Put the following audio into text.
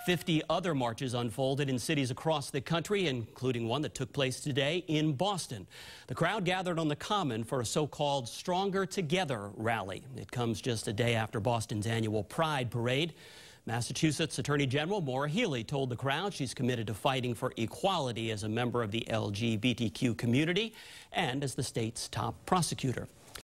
50 other marches unfolded in cities across the country, including one that took place today in Boston. The crowd gathered on the Common for a so-called Stronger Together rally. It comes just a day after Boston's annual Pride Parade. Massachusetts Attorney General Healey told the crowd she's committed to fighting for equality as a member of the LGBTQ community and as the state's top prosecutor.